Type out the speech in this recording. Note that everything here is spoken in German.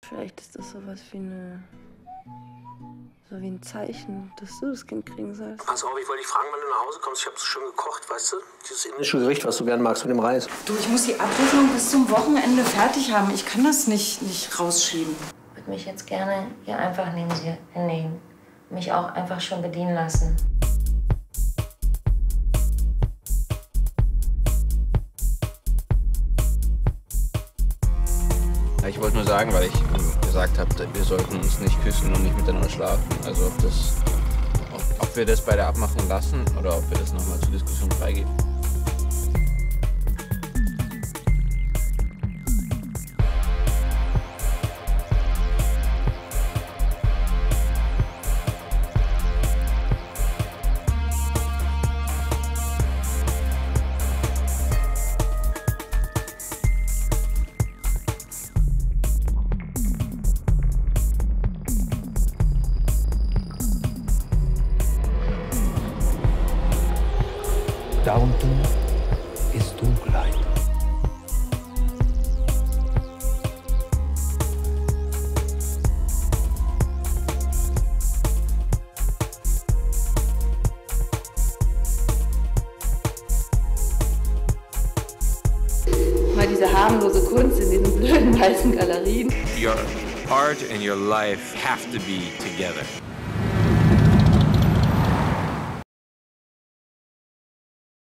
Vielleicht ist das sowas wie so wie ein Zeichen, dass du das Kind kriegen sollst. Pass auf, ich wollte dich fragen, wenn du nach Hause kommst. Ich habe so schön gekocht, weißt du? Dieses indische Gericht, was du gern magst mit dem Reis. Du, ich muss die Abrechnung bis zum Wochenende fertig haben. Ich kann das nicht rausschieben. Ich würde mich jetzt gerne hier einfach neben sie hinlegen. Mich auch einfach schon bedienen lassen. Ich wollte nur sagen, weil ich gesagt habe, wir sollten uns nicht küssen und nicht miteinander schlafen. Also ob wir das bei der Abmachung lassen oder ob wir das nochmal zur Diskussion freigeben. Da unten ist Dunkelheit. Mal diese harmlose Kunst in diesen blöden weißen Galerien. Your art and your life have to be together.